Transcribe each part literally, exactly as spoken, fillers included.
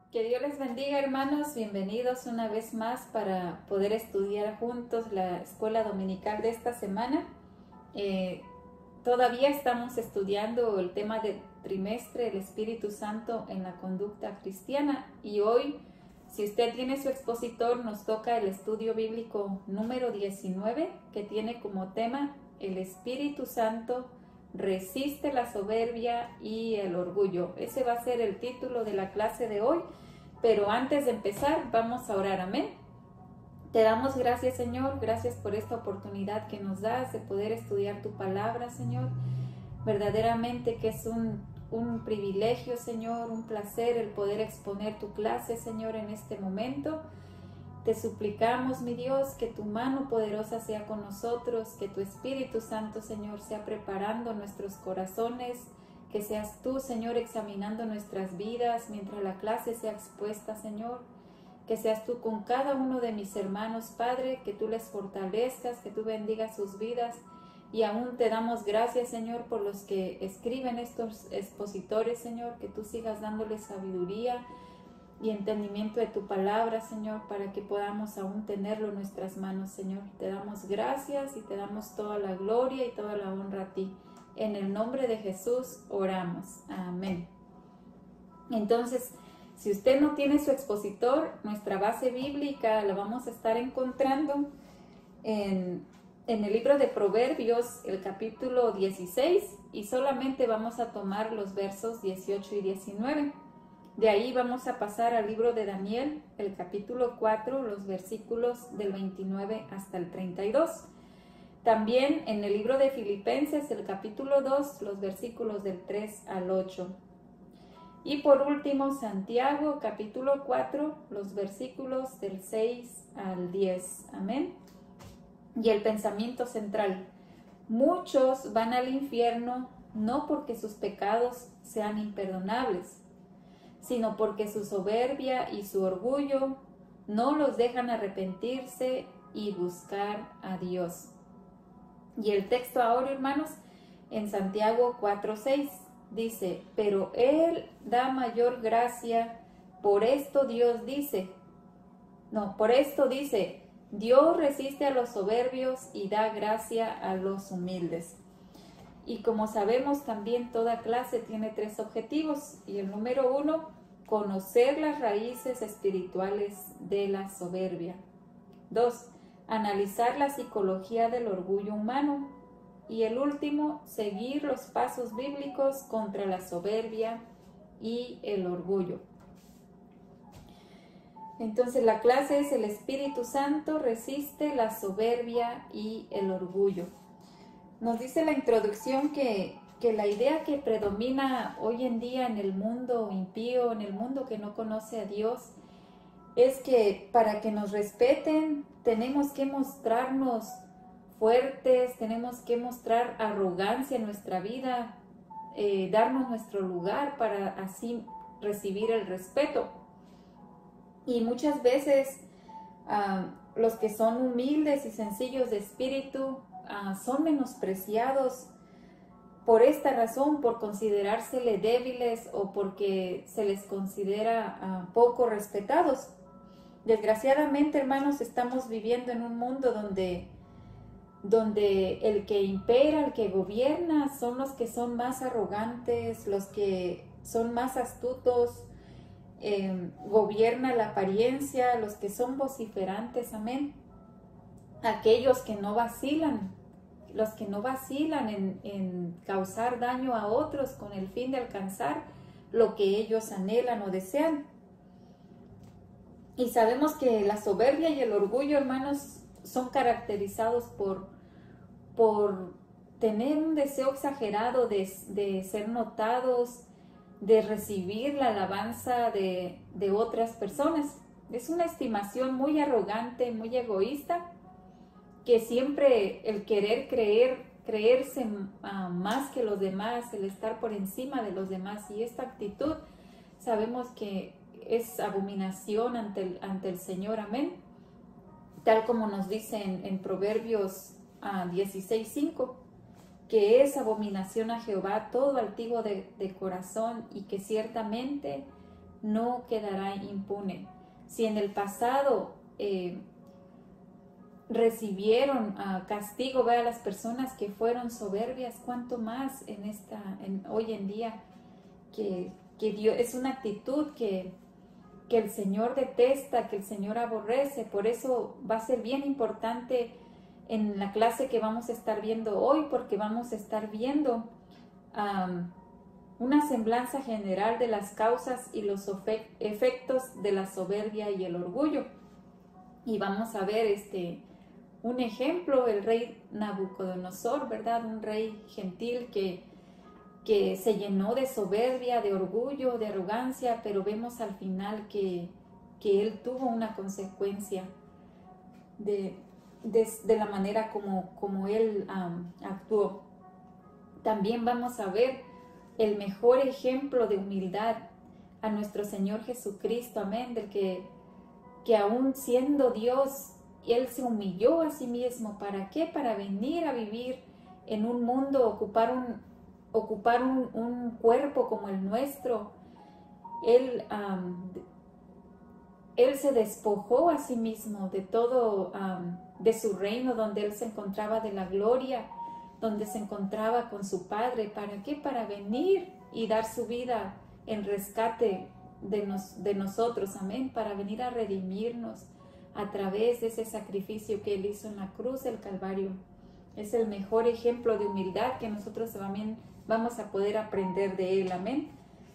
Que Dios les bendiga, hermanos. Bienvenidos una vez más para poder estudiar juntos la escuela dominical de esta semana. Eh, todavía estamos estudiando el tema del trimestre, el Espíritu Santo en la conducta cristiana. Y hoy, si usted tiene su expositor, nos toca el estudio bíblico número diecinueve, que tiene como tema el Espíritu Santo resiste la soberbia y el orgullo. Ese va a ser el título de la clase de hoy, pero antes de empezar vamos a orar. Amén. Te damos gracias, Señor, gracias por esta oportunidad que nos das de poder estudiar tu palabra, Señor. Verdaderamente que es un, un privilegio, Señor, un placer el poder exponer tu clase, Señor, en este momento. Te suplicamos, mi Dios, que tu mano poderosa sea con nosotros, que tu Espíritu Santo, Señor, sea preparando nuestros corazones, que seas tú, Señor, examinando nuestras vidas mientras la clase sea expuesta, Señor. Que seas tú con cada uno de mis hermanos, Padre, que tú les fortalezcas, que tú bendigas sus vidas. Y aún te damos gracias, Señor, por los que escriben estos expositores, Señor, que tú sigas dándoles sabiduría y entendimiento de tu palabra, Señor, para que podamos aún tenerlo en nuestras manos, Señor. Te damos gracias y te damos toda la gloria y toda la honra a ti. En el nombre de Jesús oramos. Amén. Entonces, si usted no tiene su expositor, nuestra base bíblica la vamos a estar encontrando en, en el libro de Proverbios, el capítulo dieciséis, y solamente vamos a tomar los versos dieciocho y diecinueve. De ahí vamos a pasar al libro de Daniel, el capítulo cuatro, los versículos del veintinueve hasta el treinta y dos. También en el libro de Filipenses, el capítulo dos, los versículos del tres al ocho. Y por último, Santiago, capítulo cuatro, los versículos del seis al diez. Amén. Y el pensamiento central: muchos van al infierno no porque sus pecados sean imperdonables, sino porque su soberbia y su orgullo no los dejan arrepentirse y buscar a Dios. Y el texto ahora, hermanos, en Santiago cuatro seis, dice: pero Él da mayor gracia, por esto Dios dice, no, por esto dice, Dios resiste a los soberbios y da gracia a los humildes. Y como sabemos, también toda clase tiene tres objetivos. Y el número uno, conocer las raíces espirituales de la soberbia. Dos, analizar la psicología del orgullo humano. Y el último, seguir los pasos bíblicos contra la soberbia y el orgullo. Entonces la clase es: el Espíritu Santo resiste la soberbia y el orgullo. Nos dice la introducción que, que la idea que predomina hoy en día en el mundo impío, en el mundo que no conoce a Dios, es que para que nos respeten tenemos que mostrarnos fuertes, tenemos que mostrar arrogancia en nuestra vida, eh, darnos nuestro lugar para así recibir el respeto. Y muchas veces uh, los que son humildes y sencillos de espíritu Uh, son menospreciados por esta razón, por considerársele débiles o porque se les considera uh, poco respetados. Desgraciadamente, hermanos, estamos viviendo en un mundo donde, donde el que impera, el que gobierna, son los que son más arrogantes, los que son más astutos, eh, gobierna la apariencia, los que son vociferantes, amén. Aquellos que no vacilan, los que no vacilan en, en causar daño a otros con el fin de alcanzar lo que ellos anhelan o desean. Y sabemos que la soberbia y el orgullo, hermanos, son caracterizados por, por tener un deseo exagerado de, de ser notados, de recibir la alabanza de, de otras personas. Es una estimación muy arrogante, muy egoísta, que siempre el querer creer, creerse uh, más que los demás, el estar por encima de los demás, y esta actitud sabemos que es abominación ante el, ante el Señor, amén. Tal como nos dice en, en Proverbios uh, dieciséis cinco, que es abominación a Jehová todo altivo de, de corazón, y que ciertamente no quedará impune. Si en el pasado eh, recibieron uh, castigo, vea, las personas que fueron soberbias, cuánto más en esta, en, hoy en día, que, que Dios, es una actitud que, que el Señor detesta, que el Señor aborrece. Por eso va a ser bien importante en la clase que vamos a estar viendo hoy, porque vamos a estar viendo um, una semblanza general de las causas y los efectos de la soberbia y el orgullo. Y vamos a ver este un ejemplo, el rey Nabucodonosor, ¿verdad? Un rey gentil que, que se llenó de soberbia, de orgullo, de arrogancia, pero vemos al final que, que él tuvo una consecuencia de, de, de la manera como, como él um, actuó. También vamos a ver el mejor ejemplo de humildad a nuestro Señor Jesucristo, amén, del que, que aún siendo Dios, Él se humilló a sí mismo. ¿Para qué? Para venir a vivir en un mundo, ocupar un, ocupar un, un cuerpo como el nuestro. Él, um, él se despojó a sí mismo de todo, um, de su reino donde Él se encontraba, de la gloria, donde se encontraba con su Padre. ¿Para qué? Para venir y dar su vida en rescate de, nos, de nosotros, amén, para venir a redimirnos a través de ese sacrificio que Él hizo en la cruz del Calvario. Es el mejor ejemplo de humildad que nosotros también vamos a poder aprender de Él, amén.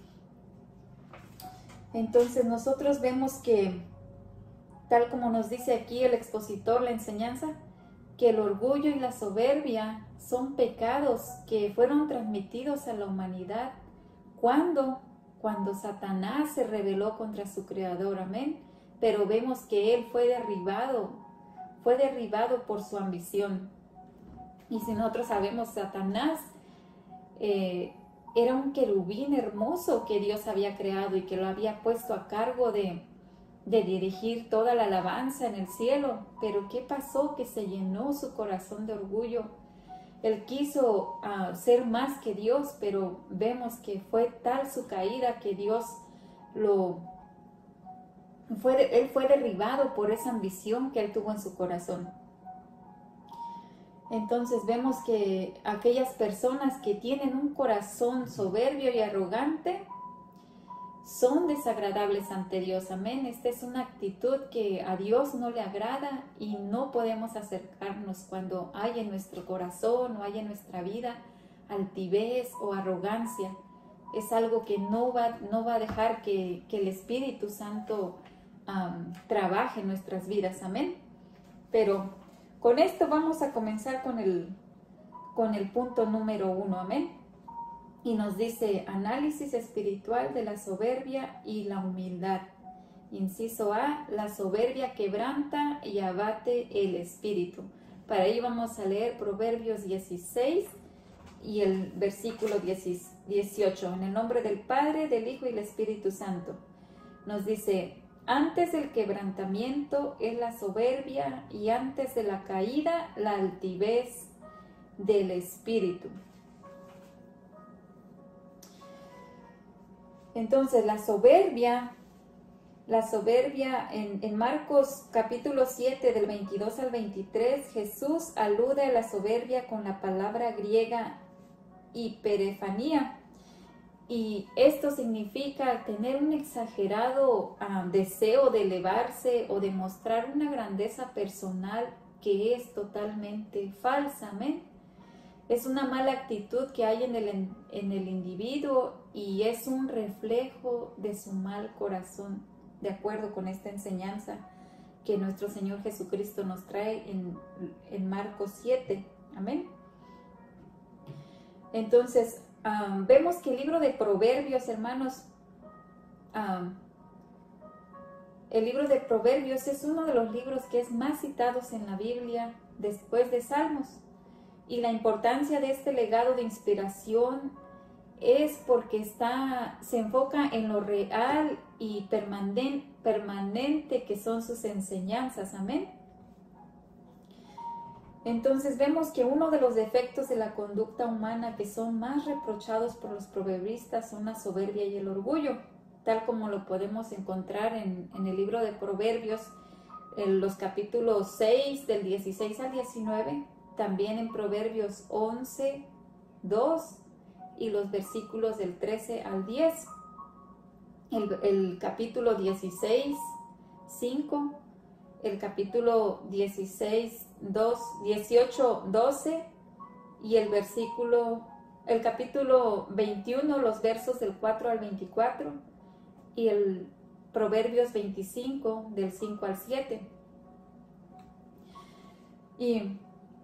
Entonces nosotros vemos que, tal como nos dice aquí el expositor, la enseñanza, que el orgullo y la soberbia son pecados que fueron transmitidos a la humanidad cuando, cuando Satanás se rebeló contra su creador, amén. Pero vemos que él fue derribado, fue derribado por su ambición. Y si nosotros sabemos, Satanás eh, era un querubín hermoso que Dios había creado y que lo había puesto a cargo de, de dirigir toda la alabanza en el cielo. Pero ¿qué pasó? Que se llenó su corazón de orgullo. Él quiso uh, ser más que Dios, pero vemos que fue tal su caída que Dios lo... Fue, él fue derribado por esa ambición que él tuvo en su corazón. Entonces vemos que aquellas personas que tienen un corazón soberbio y arrogante son desagradables ante Dios, amén. Esta es una actitud que a Dios no le agrada y no podemos acercarnos cuando hay en nuestro corazón o hay en nuestra vida altivez o arrogancia. Es algo que no va, no va a dejar que, que el Espíritu Santo Um, trabaje en nuestras vidas, amén. Pero con esto vamos a comenzar con el, con el punto número uno, amén. Y nos dice análisis espiritual de la soberbia y la humildad. Inciso A, la soberbia quebranta y abate el espíritu. Para ello vamos a leer Proverbios dieciséis y el versículo dieciocho. En el nombre del Padre, del Hijo y del Espíritu Santo. Nos dice: antes del quebrantamiento es la soberbia y antes de la caída la altivez del espíritu. Entonces la soberbia, la soberbia en, en Marcos capítulo siete del veintidós al veintitrés, Jesús alude a la soberbia con la palabra griega hiperefanía. Y esto significa tener un exagerado uh, deseo de elevarse o de mostrar una grandeza personal que es totalmente falsa, amén. Es una mala actitud que hay en el, en el individuo y es un reflejo de su mal corazón, de acuerdo con esta enseñanza que nuestro Señor Jesucristo nos trae en, en Marcos siete, amén. Entonces, Um, vemos que el libro de Proverbios, hermanos, um, el libro de Proverbios es uno de los libros que es más citados en la Biblia después de Salmos. Y la importancia de este legado de inspiración es porque está, se enfoca en lo real y permanente, permanente que son sus enseñanzas, amén. Entonces vemos que uno de los defectos de la conducta humana que son más reprochados por los proverbistas son la soberbia y el orgullo. tal como lo podemos encontrar en, en el libro de Proverbios, en los capítulos seis, del dieciséis al diecinueve, también en Proverbios once, dos y los versículos del trece al diez, el, el capítulo dieciséis, cinco, el capítulo dieciséis, dos, dieciocho, doce y el versículo, el capítulo veintiuno, los versos del cuatro al veinticuatro y el Proverbios veinticinco, del cinco al siete. Y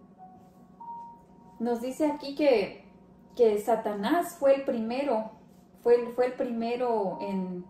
nos dice aquí que, que Satanás fue el primero, fue, fue el primero en,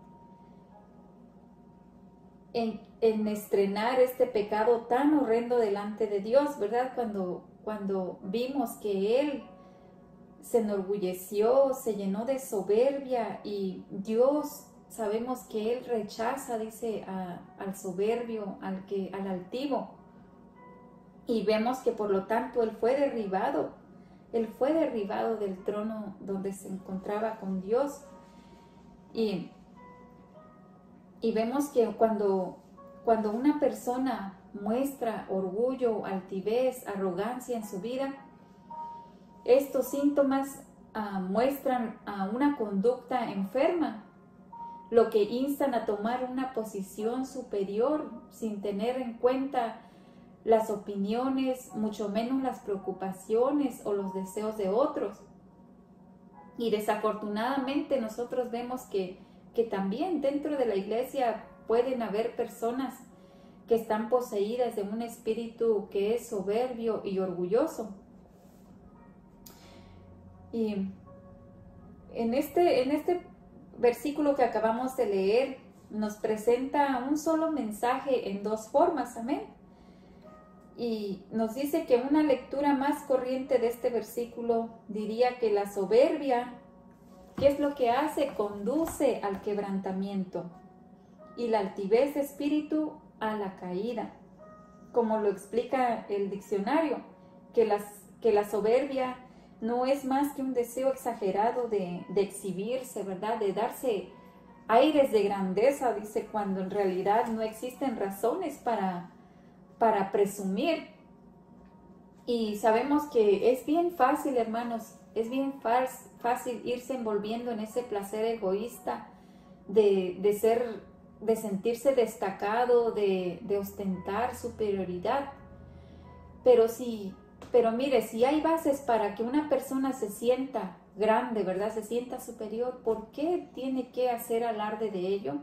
en, en estrenar este pecado tan horrendo delante de Dios, ¿verdad? Cuando, cuando vimos que él se enorgulleció, se llenó de soberbia y Dios, sabemos que él rechaza, dice, a, al soberbio, al, que, al altivo. Y vemos que por lo tanto él fue derribado, él fue derribado del trono donde se encontraba con Dios. Y, y vemos que cuando, cuando una persona muestra orgullo, altivez, arrogancia en su vida, estos síntomas uh, muestran uh, una conducta enferma, lo que instan a tomar una posición superior sin tener en cuenta las opiniones, mucho menos las preocupaciones o los deseos de otros. Y desafortunadamente nosotros vemos que, que también dentro de la iglesia pueden haber personas que están poseídas de un espíritu que es soberbio y orgulloso. Y en este, en este versículo que acabamos de leer nos presenta un solo mensaje en dos formas, amén. Y nos dice que una lectura más corriente de este versículo diría que la soberbia, ¿qué es lo que hace? Conduce al quebrantamiento y la altivez de espíritu a la caída. Como lo explica el diccionario, que, las, que la soberbia no es más que un deseo exagerado de, de exhibirse, ¿verdad? De darse aires de grandeza, dice, cuando en realidad no existen razones para, para presumir. Y sabemos que es bien fácil, hermanos, es bien fácil irse envolviendo en ese placer egoísta de, de ser, de sentirse destacado, de, de ostentar superioridad. Pero si Pero mire, si hay bases para que una persona se sienta grande, ¿verdad? Se sienta superior, ¿por qué tiene que hacer alarde de ello?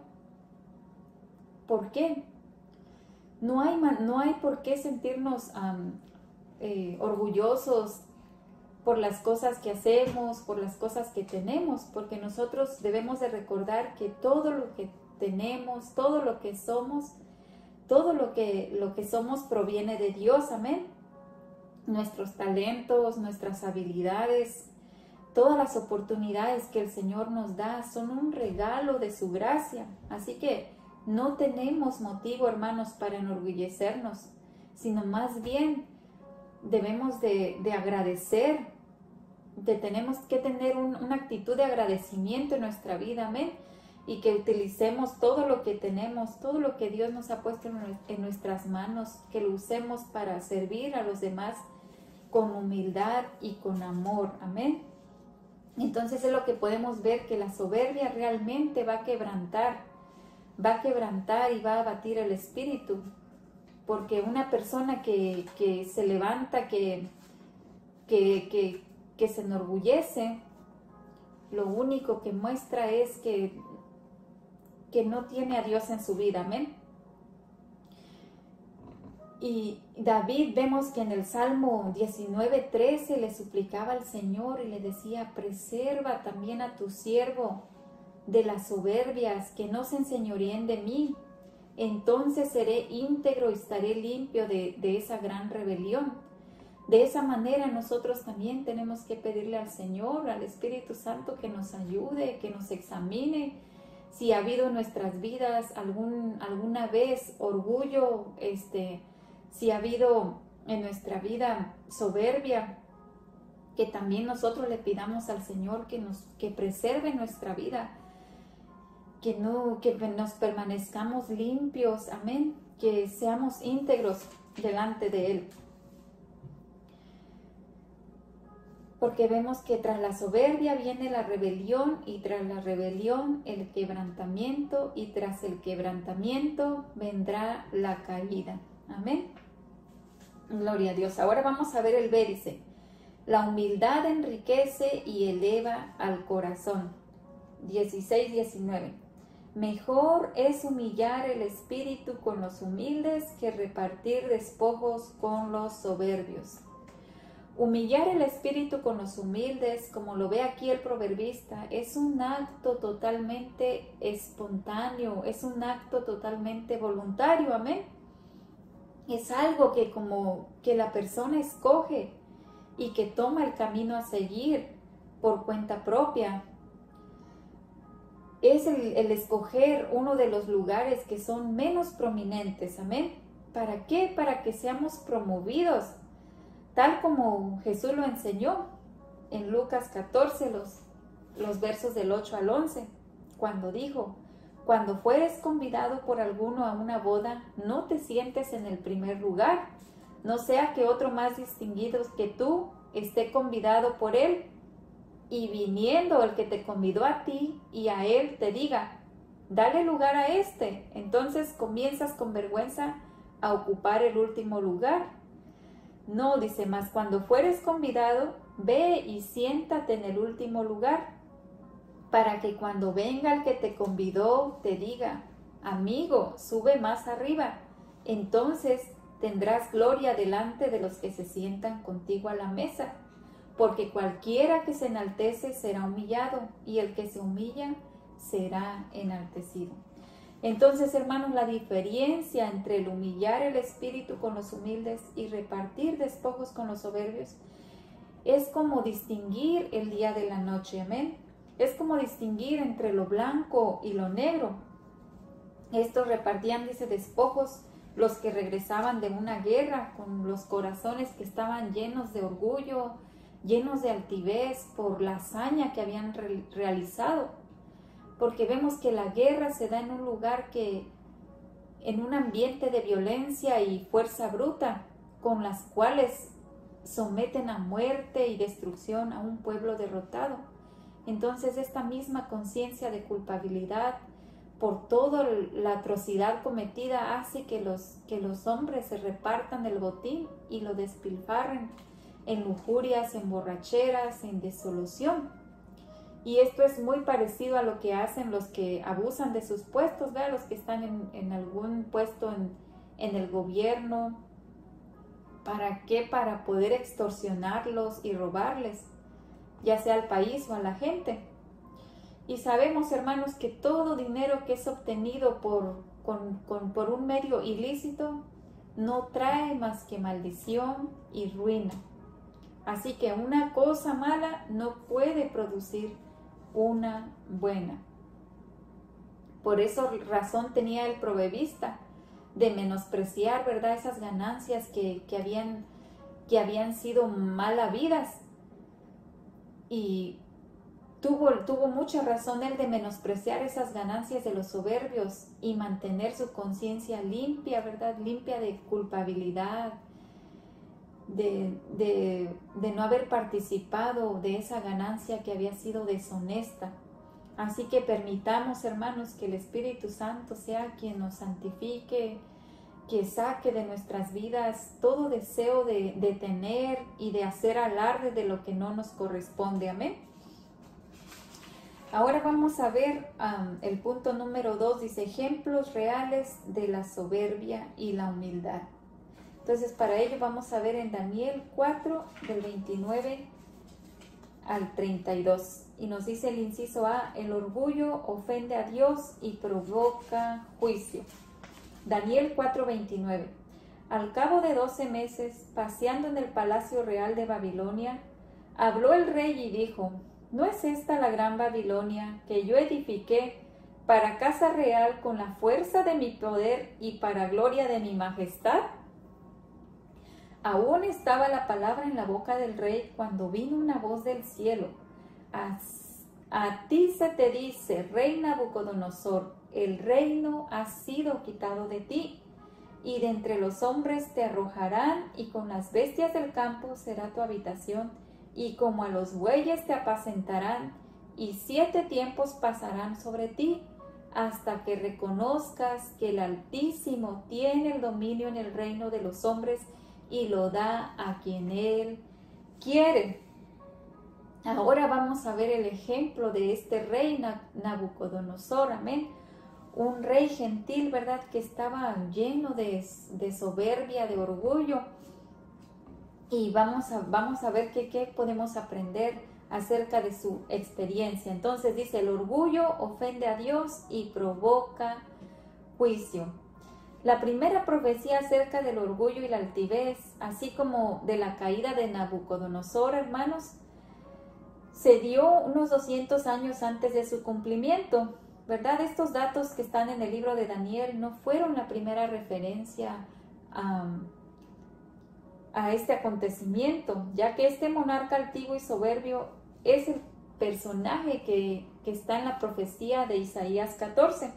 ¿Por qué? No hay, no hay por qué sentirnos um, eh, orgullosos por las cosas que hacemos, por las cosas que tenemos, porque nosotros debemos de recordar que todo lo que tenemos, todo lo que somos, todo lo que, lo que somos proviene de Dios, amén. Nuestros talentos, nuestras habilidades, todas las oportunidades que el Señor nos da son un regalo de su gracia. Así que no tenemos motivo, hermanos, para enorgullecernos, sino más bien debemos de, de agradecer, de, tenemos que tener un, una actitud de agradecimiento en nuestra vida, amén, y que utilicemos todo lo que tenemos, todo lo que Dios nos ha puesto en, en nuestras manos, que lo usemos para servir a los demás con humildad y con amor, amén. Entonces es lo que podemos ver, que la soberbia realmente va a quebrantar, va a quebrantar y va a abatir el espíritu, porque una persona que, que se levanta, que, que, que, que se enorgullece, lo único que muestra es que, que no tiene a Dios en su vida, amén. Y David, vemos que en el Salmo diecinueve, trece le suplicaba al Señor y le decía: preserva también a tu siervo de las soberbias, que no se enseñoreen de mí, entonces seré íntegro y estaré limpio de, de esa gran rebelión. De esa manera nosotros también tenemos que pedirle al Señor, al Espíritu Santo, que nos ayude, que nos examine si ha habido en nuestras vidas algún, alguna vez orgullo, este si ha habido en nuestra vida soberbia, que también nosotros le pidamos al Señor que nos que preserve nuestra vida. que, no, que nos permanezcamos limpios, amén, que seamos íntegros delante de Él. Porque vemos que tras la soberbia viene la rebelión, y tras la rebelión el quebrantamiento, y tras el quebrantamiento vendrá la caída. Amén. Gloria a Dios. Ahora vamos a ver el B, dice: la humildad enriquece y eleva al corazón. dieciséis, diecinueve. Mejor es humillar el espíritu con los humildes que repartir despojos con los soberbios. Humillar el espíritu con los humildes, como lo ve aquí el proverbista, es un acto totalmente espontáneo, es un acto totalmente voluntario, amén. Es algo que como que la persona escoge y que toma el camino a seguir por cuenta propia. Es el, el escoger uno de los lugares que son menos prominentes, amén. ¿Para qué? Para que seamos promovidos, tal como Jesús lo enseñó en Lucas catorce, los, los versos del ocho al once, cuando dijo: cuando fueres convidado por alguno a una boda, no te sientes en el primer lugar, no sea que otro más distinguido que tú esté convidado por él, y viniendo el que te convidó a ti y a él te diga: dale lugar a este, entonces comienzas con vergüenza a ocupar el último lugar. No, dice más, cuando fueres convidado, ve y siéntate en el último lugar, para que cuando venga el que te convidó te diga: amigo, sube más arriba. Entonces tendrás gloria delante de los que se sientan contigo a la mesa, porque cualquiera que se enaltece será humillado, y el que se humilla será enaltecido. Entonces, hermanos, la diferencia entre el humillar el espíritu con los humildes y repartir despojos con los soberbios es como distinguir el día de la noche, amén. Es como distinguir entre lo blanco y lo negro. Estos repartían, dice, despojos los que regresaban de una guerra con los corazones que estaban llenos de orgullo, llenos de altivez por la hazaña que habían re- realizado. Porque vemos que la guerra se da en un lugar que, en un ambiente de violencia y fuerza bruta, con las cuales someten a muerte y destrucción a un pueblo derrotado. Entonces esta misma conciencia de culpabilidad por toda la atrocidad cometida hace que los, que los hombres se repartan el botín y lo despilfarren en lujurias, en borracheras, en disolución. Y esto es muy parecido a lo que hacen los que abusan de sus puestos, ¿verdad? Los que están en, en algún puesto en, en el gobierno. ¿Para qué? Para poder extorsionarlos y robarles, ya sea al país o a la gente. Y sabemos, hermanos, que todo dinero que es obtenido por, con, con, por un medio ilícito no trae más que maldición y ruina. Así que una cosa mala no puede producir una buena. Por eso razón tenía el proverbista de menospreciar, ¿verdad?, esas ganancias que, que, habían, que habían sido mal habidas. Y tuvo, tuvo mucha razón él de menospreciar esas ganancias de los soberbios y mantener su conciencia limpia, ¿verdad?, limpia de culpabilidad, De, de, de no haber participado de esa ganancia que había sido deshonesta. Así que permitamos, hermanos, que el Espíritu Santo sea quien nos santifique, que saque de nuestras vidas todo deseo de, de tener y de hacer alarde de lo que no nos corresponde. Amén. Ahora vamos a ver um, el punto número dos, dice: ejemplos reales de la soberbia y la humildad. Entonces, para ello vamos a ver en Daniel cuatro, del veintinueve al treinta y dos. Y nos dice el inciso A: el orgullo ofende a Dios y provoca juicio. Daniel cuatro, veintinueve. Al cabo de doce meses, paseando en el palacio real de Babilonia, habló el rey y dijo: ¿no es esta la gran Babilonia que yo edifiqué para casa real con la fuerza de mi poder y para gloria de mi majestad? Aún estaba la palabra en la boca del rey cuando vino una voz del cielo: A ti se te dice, rey Nabucodonosor, el reino ha sido quitado de ti, y de entre los hombres te arrojarán, y con las bestias del campo será tu habitación, y como a los bueyes te apacentarán, y siete tiempos pasarán sobre ti, hasta que reconozcas que el Altísimo tiene el dominio en el reino de los hombres, y lo da a quien Él quiere. Ahora vamos a ver el ejemplo de este rey Nabucodonosor, amén. Un rey gentil, ¿verdad? Que estaba lleno de, de soberbia, de orgullo. Y vamos a, vamos a ver qué, qué podemos aprender acerca de su experiencia. Entonces dice, el orgullo ofende a Dios y provoca juicio. La primera profecía acerca del orgullo y la altivez, así como de la caída de Nabucodonosor, hermanos, se dio unos doscientos años antes de su cumplimiento, ¿verdad? Estos datos que están en el libro de Daniel no fueron la primera referencia a, a este acontecimiento, ya que este monarca altivo y soberbio es el personaje que, que está en la profecía de Isaías catorce,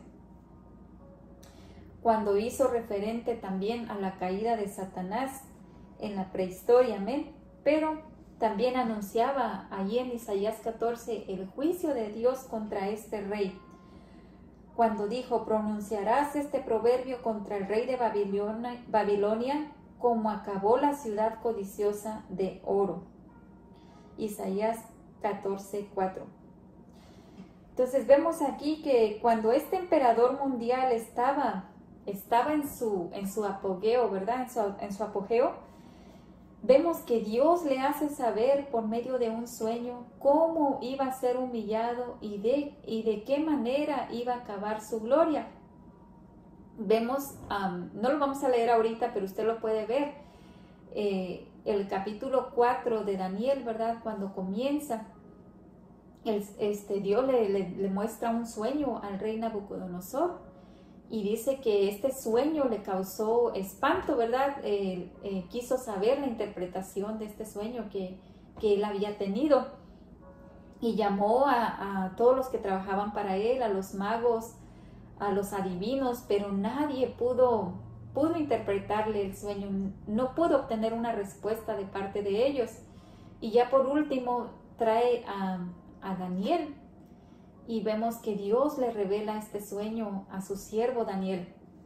cuando hizo referente también a la caída de Satanás en la prehistoria, amén. Pero también anunciaba allí en Isaías catorce el juicio de Dios contra este rey, cuando dijo, pronunciarás este proverbio contra el rey de Babilonia, Babilonia como acabó la ciudad codiciosa de oro. Isaías catorce, cuatro. Entonces vemos aquí que cuando este emperador mundial estaba, estaba en, su, en su apogeo, ¿verdad? En su, en su apogeo, vemos que Dios le hace saber por medio de un sueño cómo iba a ser humillado y de, y de qué manera iba a acabar su gloria. Vemos, um, no lo vamos a leer ahorita, pero usted lo puede ver, eh, el capítulo cuatro de Daniel, ¿verdad? Cuando comienza, el, este, Dios le, le, le muestra un sueño al rey Nabucodonosor. Y dice que este sueño le causó espanto, ¿verdad? Eh, eh, quiso saber la interpretación de este sueño que, que él había tenido. Y llamó a, a todos los que trabajaban para él, a los magos, a los adivinos, pero nadie pudo, pudo interpretarle el sueño. No pudo obtener una respuesta de parte de ellos. Y ya por último trae a, a Daniel. Y vemos que Dios le revela este sueño a su siervo Daniel.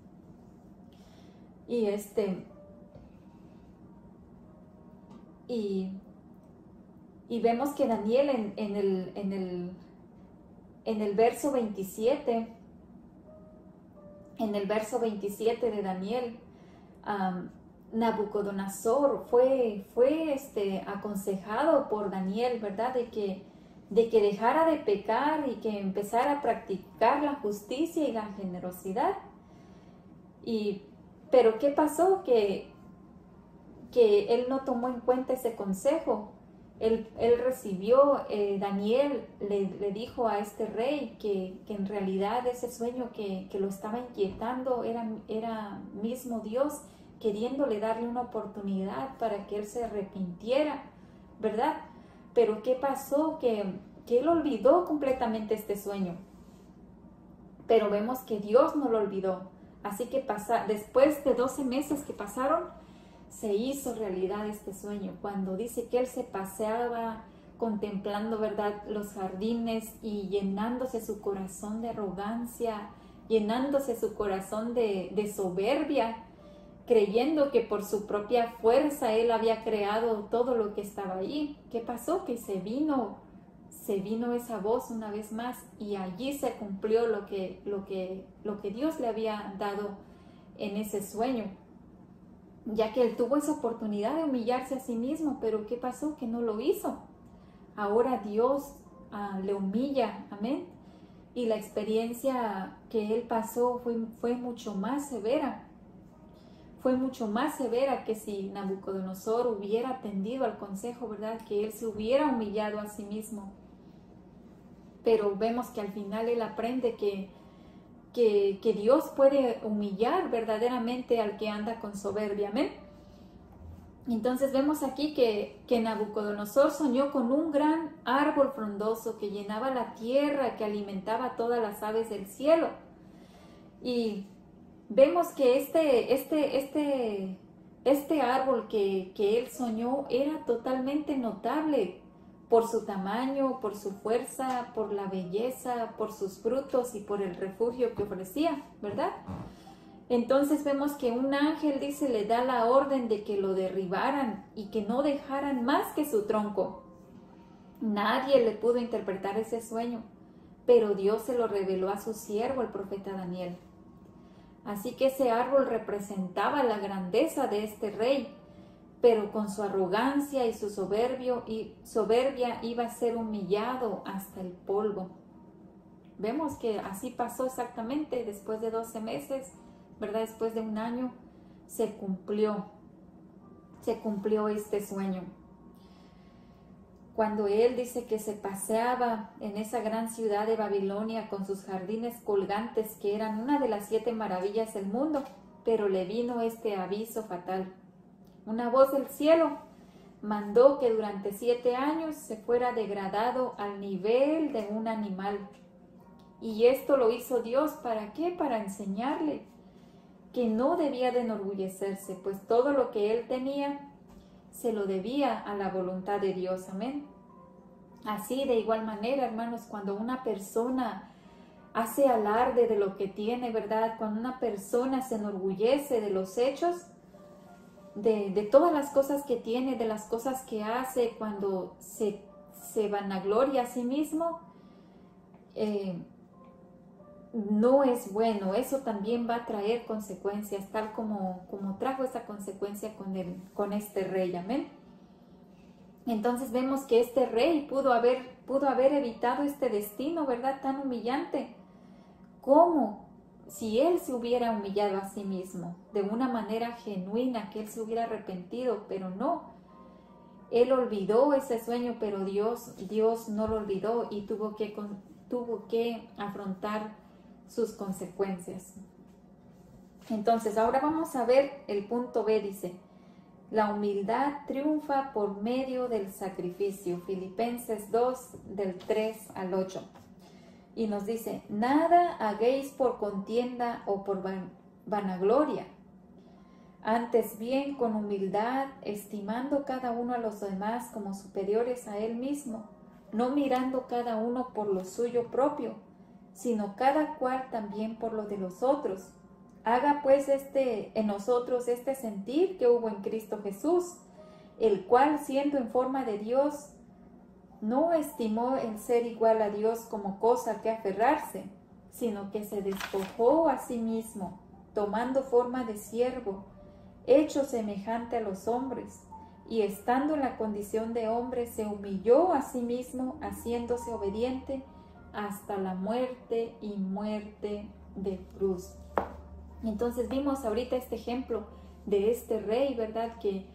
Y este y, y vemos que Daniel en, en, el, en, el, en el verso veintisiete, en el verso veintisiete de Daniel, um, Nabucodonosor fue, fue este, aconsejado por Daniel, ¿verdad? De que de que dejara de pecar y que empezara a practicar la justicia y la generosidad. Y, pero ¿qué pasó? Que, que él no tomó en cuenta ese consejo. Él, él recibió, eh, Daniel le, le dijo a este rey que, que en realidad ese sueño que, que lo estaba inquietando era, era mismo Dios queriéndole darle una oportunidad para que él se arrepintiera, ¿verdad? Pero ¿qué pasó? Que, que él olvidó completamente este sueño. Pero vemos que Dios no lo olvidó. Así que pasa, después de doce meses que pasaron, se hizo realidad este sueño. Cuando dice que él se paseaba contemplando, ¿verdad?, los jardines y llenándose su corazón de arrogancia, llenándose su corazón de, de soberbia, creyendo que por su propia fuerza él había creado todo lo que estaba allí. ¿Qué pasó? Que se vino, se vino esa voz una vez más y allí se cumplió lo que, lo que, lo que Dios le había dado en ese sueño, ya que él tuvo esa oportunidad de humillarse a sí mismo, pero ¿qué pasó? Que no lo hizo. Ahora Dios uh, le humilla, amén. Y la experiencia que él pasó fue, fue mucho más severa. Fue mucho más severa que si Nabucodonosor hubiera atendido al consejo, ¿verdad? Que él se hubiera humillado a sí mismo. Pero vemos que al final él aprende que, que, que Dios puede humillar verdaderamente al que anda con soberbia, ¿amén? Entonces vemos aquí que, que Nabucodonosor soñó con un gran árbol frondoso que llenaba la tierra, que alimentaba a todas las aves del cielo. Y vemos que este, este, este, este árbol que, que él soñó era totalmente notable por su tamaño, por su fuerza, por la belleza, por sus frutos y por el refugio que ofrecía, ¿verdad? Entonces vemos que un ángel, dice, le da la orden de que lo derribaran y que no dejaran más que su tronco. Nadie le pudo interpretar ese sueño, pero Dios se lo reveló a su siervo, el profeta Daniel. Así que ese árbol representaba la grandeza de este rey, pero con su arrogancia y su soberbio y soberbia iba a ser humillado hasta el polvo. Vemos que así pasó exactamente después de doce meses, ¿verdad? Después de un año se cumplió, se cumplió este sueño. Cuando él dice que se paseaba en esa gran ciudad de Babilonia con sus jardines colgantes que eran una de las siete maravillas del mundo, pero le vino este aviso fatal. Una voz del cielo mandó que durante siete años se fuera degradado al nivel de un animal. Y esto lo hizo Dios, ¿para qué? Para enseñarle que no debía de enorgullecerse, pues todo lo que él tenía se lo debía a la voluntad de Dios. Amén. Así, de igual manera, hermanos, cuando una persona hace alarde de lo que tiene, ¿verdad? Cuando una persona se enorgullece de los hechos, de, de todas las cosas que tiene, de las cosas que hace, cuando se, se vanagloria a sí mismo, eh, no es bueno. Eso también va a traer consecuencias, tal como, como trajo esa consecuencia con, el, con este rey. Amén. Entonces vemos que este rey pudo haber, pudo haber evitado este destino, ¿verdad? Tan humillante. ¿Cómo? Si él se hubiera humillado a sí mismo de una manera genuina, que él se hubiera arrepentido, pero no. Él olvidó ese sueño, pero Dios, Dios no lo olvidó y tuvo que, tuvo que afrontar sus consecuencias. Entonces, ahora vamos a ver el punto B, dice, la humildad triunfa por medio del sacrificio. Filipenses dos, del tres al ocho. Y nos dice, nada hagáis por contienda o por van, vanagloria. Antes bien, con humildad, estimando cada uno a los demás como superiores a él mismo, no mirando cada uno por lo suyo propio, sino cada cual también por lo de los otros. Haga pues este, en nosotros este sentir que hubo en Cristo Jesús, el cual, siendo en forma de Dios, no estimó el ser igual a Dios como cosa que aferrarse, sino que se despojó a sí mismo, tomando forma de siervo, hecho semejante a los hombres, y estando en la condición de hombre, se humilló a sí mismo, haciéndose obediente hasta la muerte y muerte de cruz. Entonces vimos ahorita este ejemplo de este rey, ¿verdad? Que,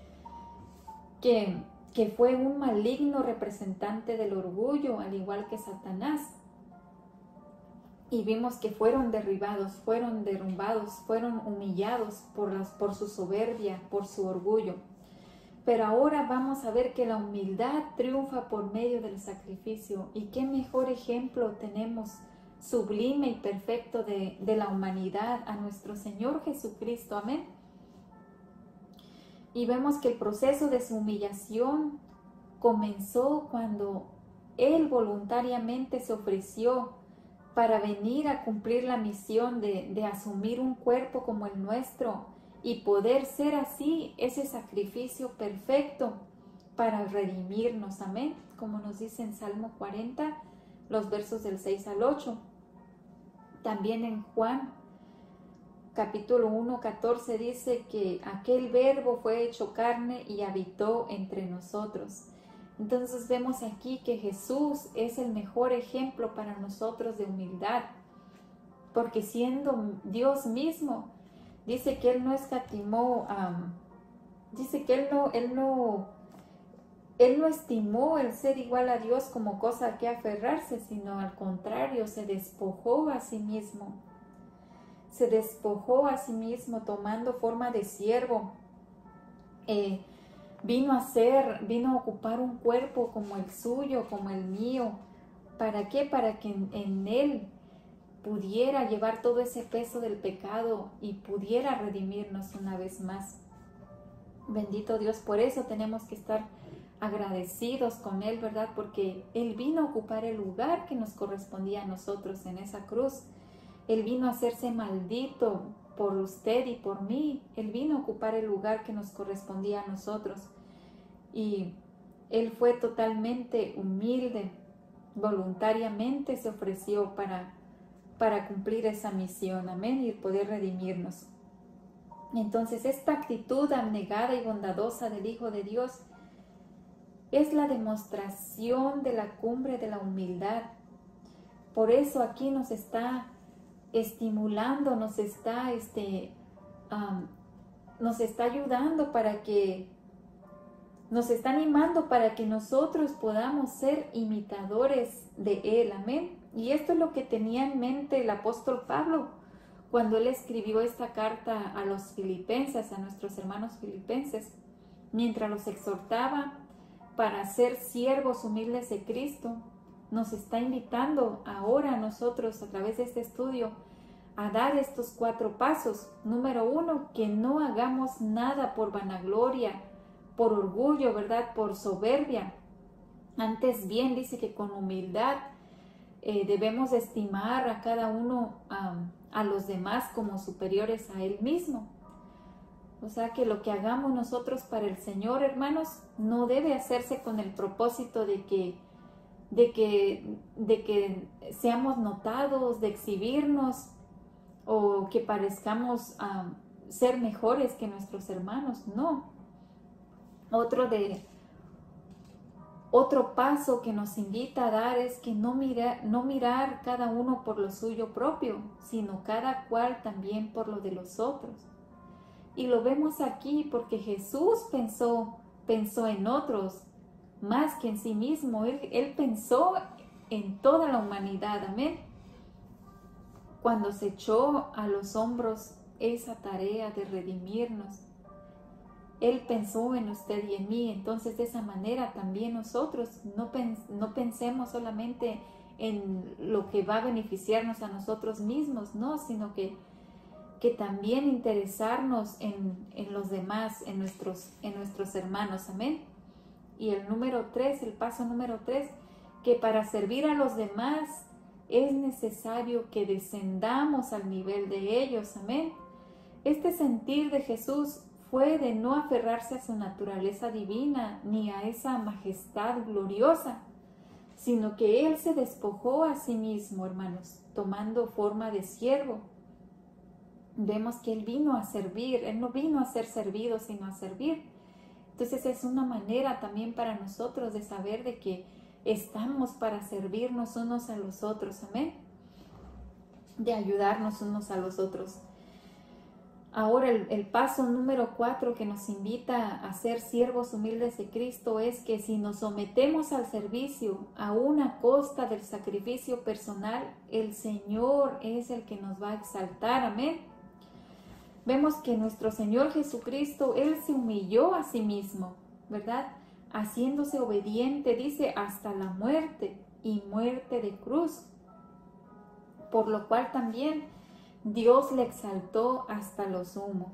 que, que fue un maligno representante del orgullo, al igual que Satanás. Y vimos que fueron derribados, fueron derrumbados, fueron humillados por, las, por su soberbia, por su orgullo. Pero ahora vamos a ver que la humildad triunfa por medio del sacrificio. ¿Y qué mejor ejemplo tenemos sublime y perfecto de, de la humanidad a nuestro Señor Jesucristo? Amén. Y vemos que el proceso de su humillación comenzó cuando Él voluntariamente se ofreció para venir a cumplir la misión de, de asumir un cuerpo como el nuestro y poder ser así ese sacrificio perfecto para redimirnos. Amén. Como nos dice en Salmo cuarenta, los versos del seis al ocho. También en Juan capítulo uno, catorce dice que aquel verbo fue hecho carne y habitó entre nosotros. Entonces vemos aquí que Jesús es el mejor ejemplo para nosotros de humildad, porque siendo Dios mismo, dice que Él no escatimó, um, dice que Él no, Él no, Él no estimó el ser igual a Dios como cosa a que aferrarse, sino al contrario, se despojó a sí mismo. Se despojó a sí mismo tomando forma de siervo, eh, vino a ser, vino a ocupar un cuerpo como el suyo, como el mío. ¿Para qué? Para que en, en Él pudiera llevar todo ese peso del pecado y pudiera redimirnos una vez más. Bendito Dios, por eso tenemos que estar agradecidos con Él, ¿verdad? Porque Él vino a ocupar el lugar que nos correspondía a nosotros en esa cruz. Él vino a hacerse maldito por usted y por mí. Él vino a ocupar el lugar que nos correspondía a nosotros. Y Él fue totalmente humilde, voluntariamente se ofreció para, para cumplir esa misión, amén, y poder redimirnos. Entonces, esta actitud abnegada y bondadosa del Hijo de Dios es la demostración de la cumbre de la humildad. Por eso aquí nos está estimulando, nos está, este, um, nos está ayudando para que, nos está animando para que nosotros podamos ser imitadores de Él, amén. Y esto es lo que tenía en mente el apóstol Pablo cuando él escribió esta carta a los filipenses, a nuestros hermanos filipenses, mientras los exhortaba para ser siervos humildes de Cristo. Nos está invitando ahora a nosotros a través de este estudio a dar estos cuatro pasos. Número uno, que no hagamos nada por vanagloria, por orgullo, ¿verdad? Por soberbia. Antes bien, dice que con humildad eh, debemos estimar a cada uno, um, a los demás como superiores a Él mismo. O sea que lo que hagamos nosotros para el Señor, hermanos, no debe hacerse con el propósito de que de que, de que seamos notados, de exhibirnos o que parezcamos um, ser mejores que nuestros hermanos. No. Otro, de, otro paso que nos invita a dar es que no, mira, no mirar cada uno por lo suyo propio, sino cada cual también por lo de los otros. Y lo vemos aquí porque Jesús pensó, pensó en otros más que en sí mismo. Él, él pensó en toda la humanidad, amén. Cuando se echó a los hombros esa tarea de redimirnos, Él pensó en usted y en mí. Entonces de esa manera también nosotros no, pens no pensemos solamente en lo que va a beneficiarnos a nosotros mismos, no, sino que, que también interesarnos en, en los demás, en nuestros, en nuestros hermanos, amén. Y el número tres, el paso número tres, que para servir a los demás es necesario que descendamos al nivel de ellos, amén. Este sentir de Jesús fue de no aferrarse a su naturaleza divina ni a esa majestad gloriosa, sino que Él se despojó a sí mismo, hermanos, tomando forma de siervo. Vemos que Él vino a servir, Él no vino a ser servido, sino a servir. Entonces es una manera también para nosotros de saber de que estamos para servirnos unos a los otros, amén, de ayudarnos unos a los otros. Ahora el, el paso número cuatro que nos invita a ser siervos humildes de Cristo es que si nos sometemos al servicio a una costa del sacrificio personal, el Señor es el que nos va a exaltar, amén. Vemos que nuestro Señor Jesucristo, Él se humilló a sí mismo, ¿verdad? Haciéndose obediente, dice, hasta la muerte y muerte de cruz. Por lo cual también Dios le exaltó hasta lo sumo.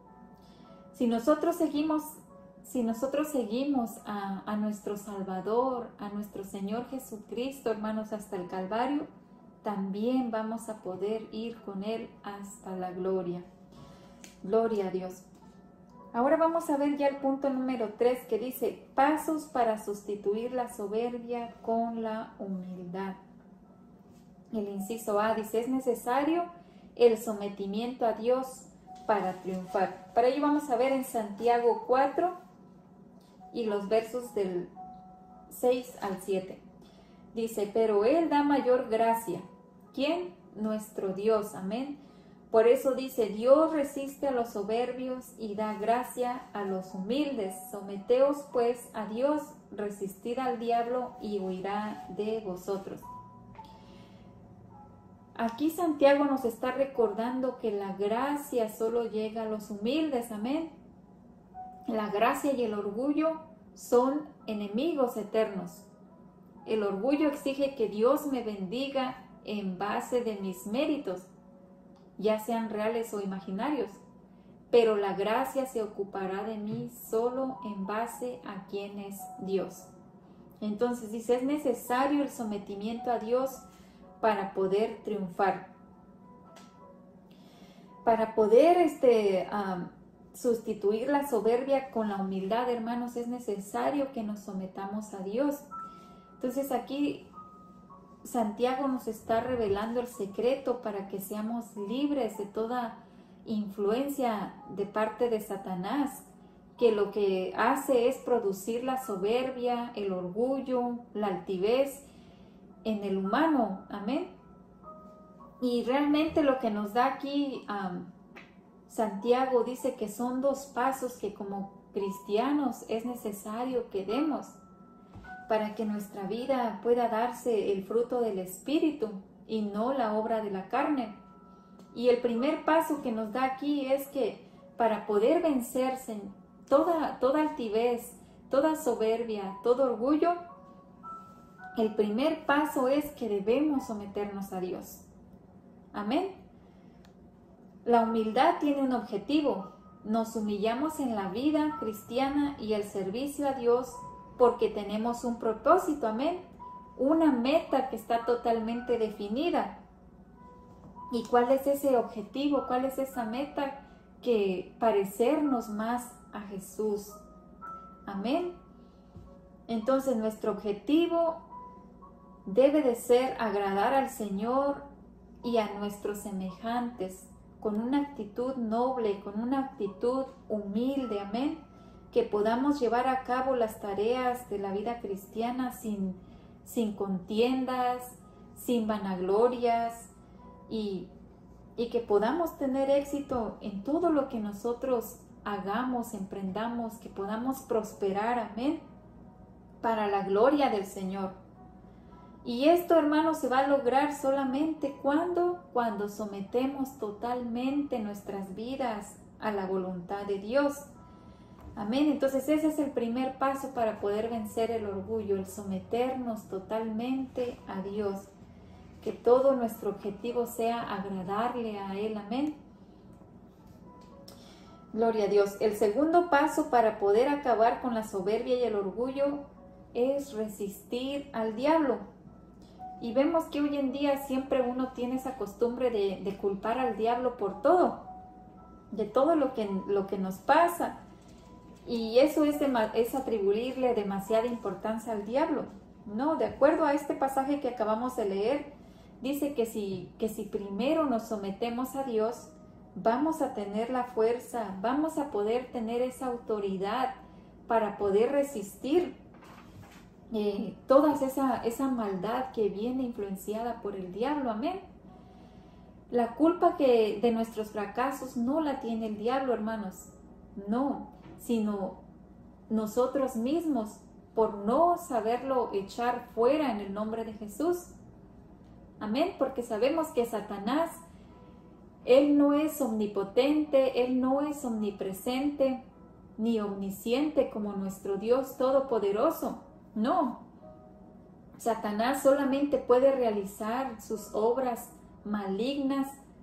Si nosotros seguimos, si nosotros seguimos a, a nuestro Salvador, a nuestro Señor Jesucristo, hermanos, hasta el Calvario, también vamos a poder ir con Él hasta la gloria. Gloria a Dios. Ahora vamos a ver ya el punto número tres que dice, pasos para sustituir la soberbia con la humildad. El inciso A dice, es necesario el sometimiento a Dios para triunfar. Para ello vamos a ver en Santiago cuatro y los versos del seis al siete. Dice, pero Él da mayor gracia. ¿Quién? Nuestro Dios. Amén. Por eso dice, Dios resiste a los soberbios y da gracia a los humildes. Someteos pues a Dios, resistid al diablo y huirá de vosotros. Aquí Santiago nos está recordando que la gracia solo llega a los humildes, amén. La gracia y el orgullo son enemigos eternos. El orgullo exige que Dios me bendiga en base de mis méritos, ya sean reales o imaginarios, pero la gracia se ocupará de mí solo en base a quién es Dios. Entonces dice, es necesario el sometimiento a Dios para poder triunfar. Para poder este, um, sustituir la soberbia con la humildad, hermanos, es necesario que nos sometamos a Dios. Entonces aquí Santiago nos está revelando el secreto para que seamos libres de toda influencia de parte de Satanás, que lo que hace es producir la soberbia, el orgullo, la altivez en el humano. Amén. Y realmente lo que nos da aquí um, Santiago dice que son dos pasos que como cristianos es necesario que demos para que nuestra vida pueda darse el fruto del Espíritu y no la obra de la carne. Y el primer paso que nos da aquí es que para poder vencerse toda, toda altivez, toda soberbia, todo orgullo, el primer paso es que debemos someternos a Dios. Amén. La humildad tiene un objetivo. Nos humillamos en la vida cristiana y el servicio a Dios porque tenemos un propósito, amén, una meta que está totalmente definida. ¿Y cuál es ese objetivo? ¿Cuál es esa meta? Que parecernos más a Jesús. Amén. Entonces nuestro objetivo debe de ser agradar al Señor y a nuestros semejantes con una actitud noble, con una actitud humilde, amén. Que podamos llevar a cabo las tareas de la vida cristiana sin, sin contiendas, sin vanaglorias y, y que podamos tener éxito en todo lo que nosotros hagamos, emprendamos, que podamos prosperar, amén, para la gloria del Señor. Y esto, hermanos, se va a lograr solamente cuando, cuando sometemos totalmente nuestras vidas a la voluntad de Dios. Amén. Entonces ese es el primer paso para poder vencer el orgullo, el someternos totalmente a Dios. Que todo nuestro objetivo sea agradarle a Él. Amén. Gloria a Dios. El segundo paso para poder acabar con la soberbia y el orgullo es resistir al diablo. Y vemos que hoy en día siempre uno tiene esa costumbre de, de culpar al diablo por todo, de todo lo que, lo que nos pasa. Y eso es, es atribuirle demasiada importancia al diablo. No, de acuerdo a este pasaje que acabamos de leer, dice que si, que si primero nos sometemos a Dios, vamos a tener la fuerza, vamos a poder tener esa autoridad para poder resistir eh, toda esa, esa maldad que viene influenciada por el diablo. Amén. La culpa que de nuestros fracasos no la tiene el diablo, hermanos. No, sino nosotros mismos por no saberlo echar fuera en el nombre de Jesús. Amén, porque sabemos que Satanás, él no es omnipotente, él no es omnipresente ni omnisciente como nuestro Dios todopoderoso. No, Satanás solamente puede realizar sus obras malignas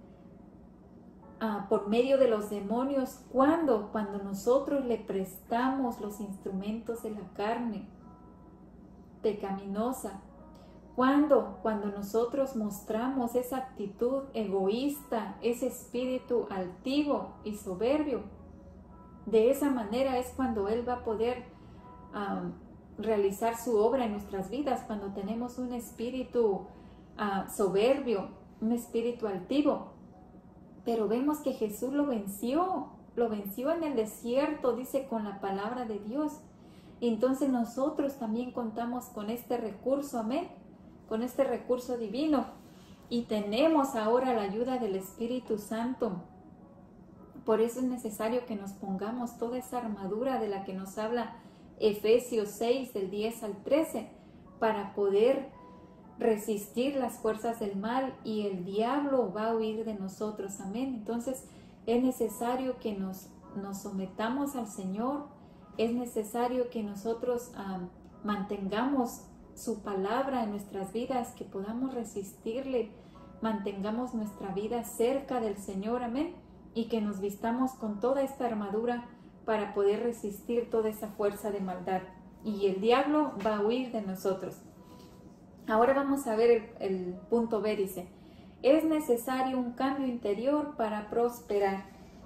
Uh, por medio de los demonios. ¿Cuándo? Cuando nosotros le prestamos los instrumentos de la carne pecaminosa. ¿Cuándo? Cuando nosotros mostramos esa actitud egoísta, ese espíritu altivo y soberbio. De esa manera es cuando Él va a poder um, realizar su obra en nuestras vidas, cuando tenemos un espíritu uh, soberbio, un espíritu altivo. Pero vemos que Jesús lo venció, lo venció en el desierto, dice, con la palabra de Dios. Y entonces nosotros también contamos con este recurso, amén, con este recurso divino. Y tenemos ahora la ayuda del Espíritu Santo. Por eso es necesario que nos pongamos toda esa armadura de la que nos habla Efesios seis, del diez al trece, para poder resistir las fuerzas del mal y el diablo va a huir de nosotros. Amén. Entonces es necesario que nos, nos sometamos al Señor Es necesario que nosotros um, mantengamos su palabra en nuestras vidas, que podamos resistirle, mantengamos nuestra vida cerca del Señor, amén, y que nos vistamos con toda esta armadura para poder resistir toda esa fuerza de maldad. Y el diablo va a huir de nosotros. Ahora vamos a ver el, el punto B, dice, es necesario un cambio interior para prosperar.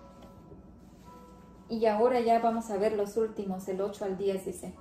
Y ahora ya vamos a ver los últimos, el ocho al diez, dice,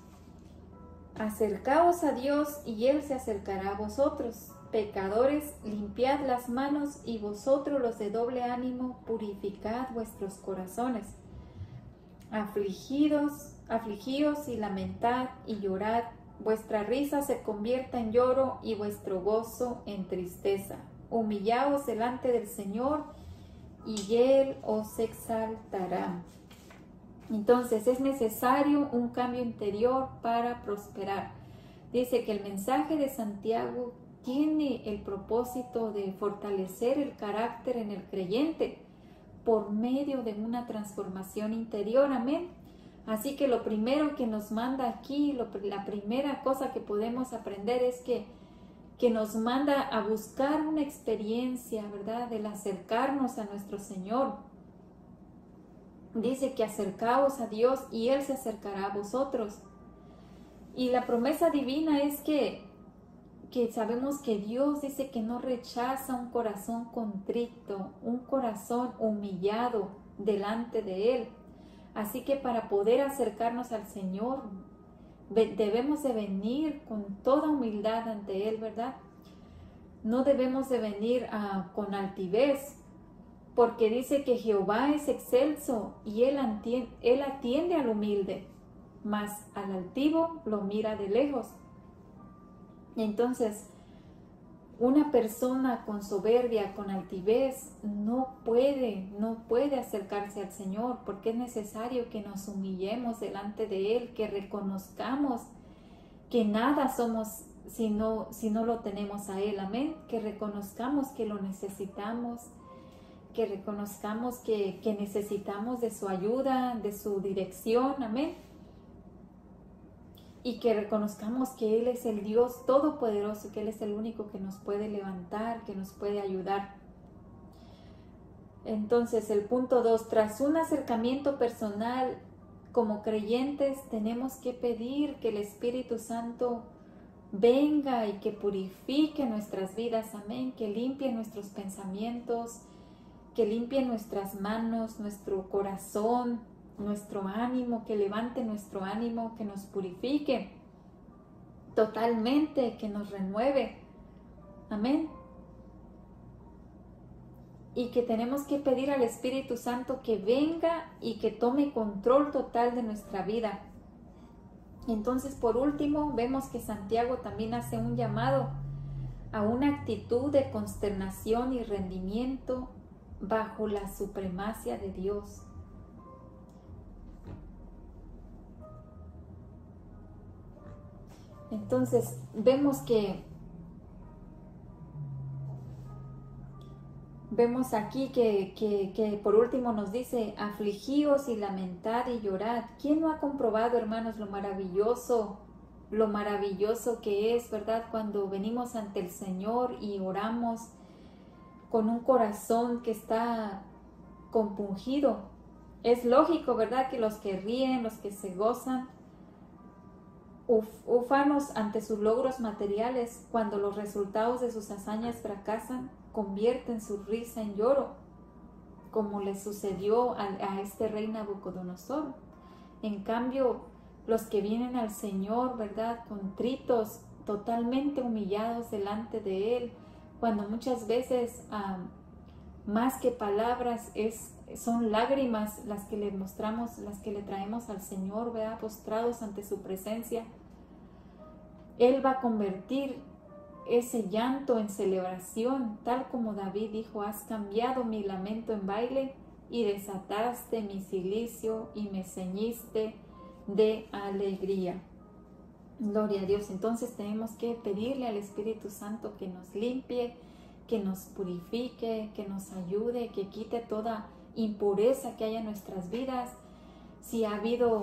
acercaos a Dios y Él se acercará a vosotros. Pecadores, limpiad las manos, y vosotros los de doble ánimo, purificad vuestros corazones. Afligidos, afligíos y lamentad y llorad. Vuestra risa se convierta en lloro y vuestro gozo en tristeza. Humillaos delante del Señor y Él os exaltará. Entonces es necesario un cambio interior para prosperar. Dice que el mensaje de Santiago tiene el propósito de fortalecer el carácter en el creyente por medio de una transformación interior, amén. Así que lo primero que nos manda aquí, lo, la primera cosa que podemos aprender es que, que nos manda a buscar una experiencia, ¿verdad?, del acercarnos a nuestro Señor. Dice que acercaos a Dios y Él se acercará a vosotros. Y la promesa divina es que, que sabemos que Dios dice que no rechaza un corazón contrito, un corazón humillado delante de Él. Así que para poder acercarnos al Señor, debemos de venir con toda humildad ante Él, ¿verdad? No debemos de venir uh, con altivez, porque dice que Jehová es excelso y él atiende, él atiende al humilde, mas al altivo lo mira de lejos. Entonces, una persona con soberbia, con altivez, no puede, no puede acercarse al Señor, porque es necesario que nos humillemos delante de Él, que reconozcamos que nada somos si no, si no lo tenemos a Él, amén, que reconozcamos que lo necesitamos, que reconozcamos que, que necesitamos de su ayuda, de su dirección, amén. Y que reconozcamos que Él es el Dios todopoderoso, que Él es el único que nos puede levantar, que nos puede ayudar. Entonces, el punto dos, tras un acercamiento personal, como creyentes, tenemos que pedir que el Espíritu Santo venga y que purifique nuestras vidas, amén, que limpie nuestros pensamientos, que limpie nuestras manos, nuestro corazón, nuestro ánimo, que levante nuestro ánimo, que nos purifique totalmente, que nos renueve, amén. Y que tenemos que pedir al Espíritu Santo que venga y que tome control total de nuestra vida. Entonces, por último, vemos que Santiago también hace un llamado a una actitud de consternación y rendimiento bajo la supremacia de Dios. Entonces, vemos que vemos aquí que, que, que por último nos dice, afligíos y lamentad y llorad. ¿Quién no ha comprobado, hermanos, lo maravilloso, lo maravilloso que es, verdad, cuando venimos ante el Señor y oramos con un corazón que está compungido? Es lógico, ¿verdad?, que los que ríen, los que se gozan, uf, ufanos ante sus logros materiales, cuando los resultados de sus hazañas fracasan, convierten su risa en lloro, como le sucedió a, a este rey Nabucodonosor. En cambio, los que vienen al Señor, ¿verdad?, contritos, totalmente humillados delante de Él, cuando muchas veces um, más que palabras es, son lágrimas las que le mostramos, las que le traemos al Señor, ¿verdad?, postrados ante su presencia, Él va a convertir ese llanto en celebración, tal como David dijo, has cambiado mi lamento en baile y desataste mi cilicio y me ceñiste de alegría. Gloria a Dios. Entonces tenemos que pedirle al Espíritu Santo que nos limpie, que nos purifique, que nos ayude, que quite toda impureza que haya en nuestras vidas. Si ha habido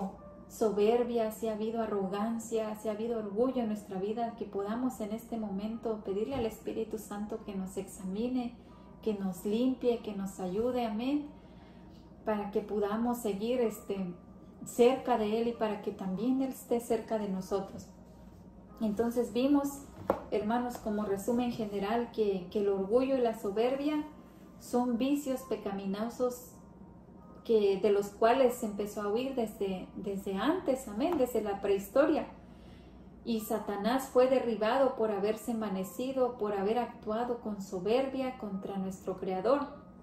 soberbia, si ha habido arrogancia, si ha habido orgullo en nuestra vida, que podamos en este momento pedirle al Espíritu Santo que nos examine, que nos limpie, que nos ayude, amén, para que podamos seguir este, cerca de Él y para que también Él esté cerca de nosotros. Entonces vimos, hermanos, como resumen general, que, que el orgullo y la soberbia son vicios pecaminosos que, de los cuales se empezó a huir desde, desde antes, amén, desde la prehistoria. Y Satanás fue derribado por haberse envanecido, por haber actuado con soberbia contra nuestro Creador.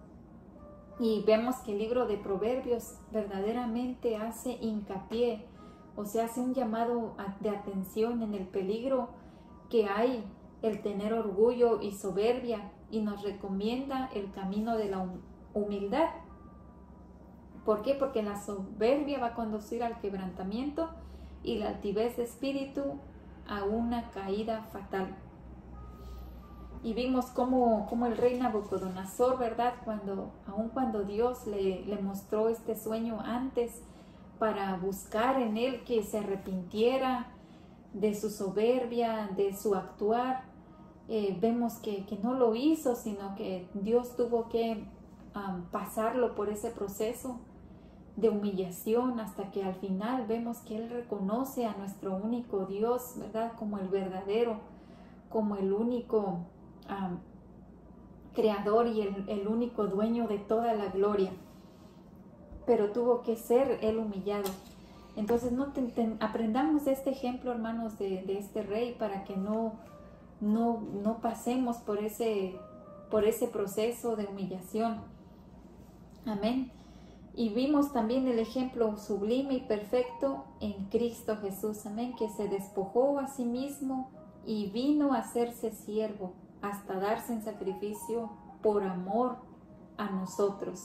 Y vemos que el libro de Proverbios verdaderamente hace hincapié, o sea, hace un llamado de atención en el peligro que hay el tener orgullo y soberbia, y nos recomienda el camino de la humildad. ¿Por qué? Porque la soberbia va a conducir al quebrantamiento y la altivez de espíritu a una caída fatal. Y vimos cómo, cómo el rey Nabucodonosor, ¿verdad? Cuando, aun cuando Dios le, le mostró este sueño antes para buscar en él que se arrepintiera de su soberbia, de su actuar, eh, vemos que, que no lo hizo, sino que Dios tuvo que um, pasarlo por ese proceso de humillación hasta que al final vemos que Él reconoce a nuestro único Dios, ¿verdad? Como el verdadero, como el único um, creador y el, el único dueño de toda la gloria. Pero tuvo que ser Él humillado. Entonces no te, te, aprendamos de este ejemplo, hermanos, de, de este rey, para que no, no, no pasemos por ese, por ese proceso de humillación. Amén. Y vimos también el ejemplo sublime y perfecto en Cristo Jesús, amén, que se despojó a sí mismo y vino a hacerse siervo hasta darse en sacrificio por amor a nosotros.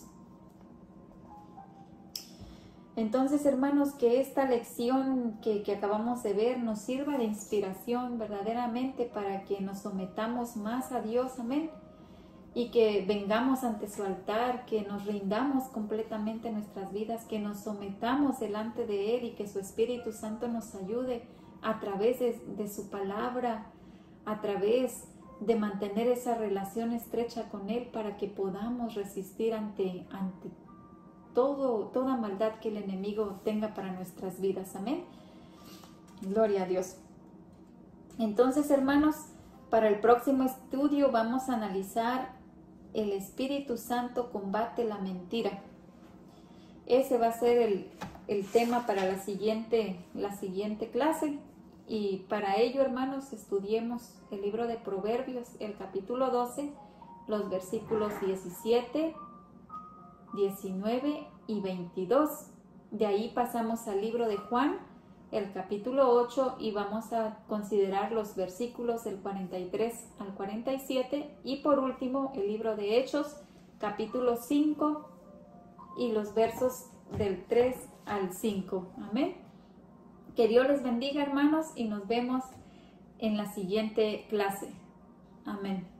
Entonces, hermanos, que esta lección que, que acabamos de ver nos sirva de inspiración verdaderamente para que nos sometamos más a Dios, amén, y que vengamos ante su altar, que nos rindamos completamente nuestras vidas, que nos sometamos delante de Él y que su Espíritu Santo nos ayude a través de, de su palabra, a través de mantener esa relación estrecha con Él para que podamos resistir ante, ante todo, toda maldad que el enemigo tenga para nuestras vidas. Amén. Gloria a Dios. Entonces, hermanos, para el próximo estudio vamos a analizar el Espíritu Santo combate la mentira. Ese va a ser el, el tema para la siguiente, la siguiente clase. Y para ello, hermanos, estudiemos el libro de Proverbios, el capítulo doce, los versículos diecisiete, diecinueve y veintidós. De ahí pasamos al libro de Juan, el capítulo ocho, y vamos a considerar los versículos del cuarenta y tres al cuarenta y siete, y por último el libro de Hechos, capítulo cinco, y los versos del tres al cinco. Amén. Que Dios les bendiga, hermanos, y nos vemos en la siguiente clase. Amén.